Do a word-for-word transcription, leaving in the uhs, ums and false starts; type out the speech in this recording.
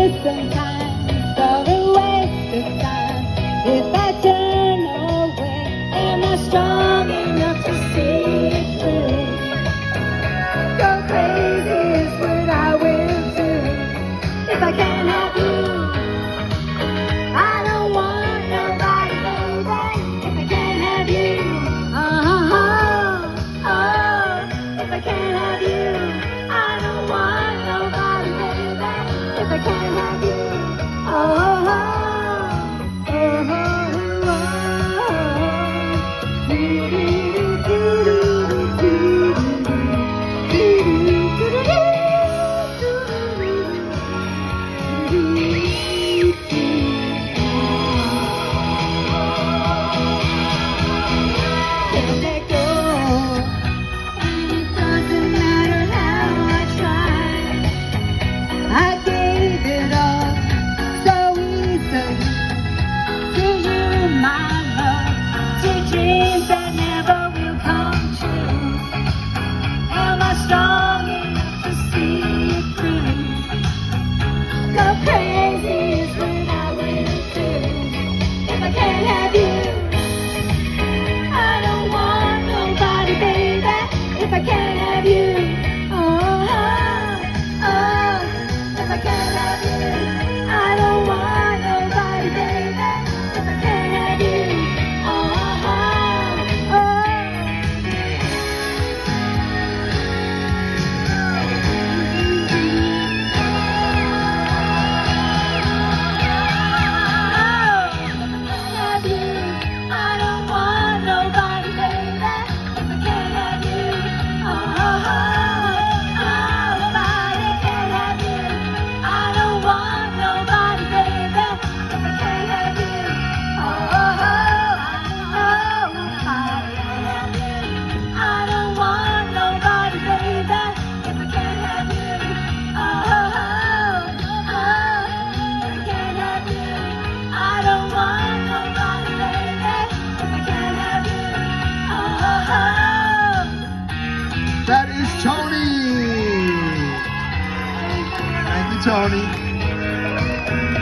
sometimes for a waste of time. If I turn away, am I strong enough to see it through? Go crazy is what I will do. If I can't have you, I don't want nobody, baby. If I can't have you, oh, oh, oh. If I can't have you, I don't want nobody, baby. If I can't have you, oh, oh, oh, oh. That is Tony. Thank you, Tony.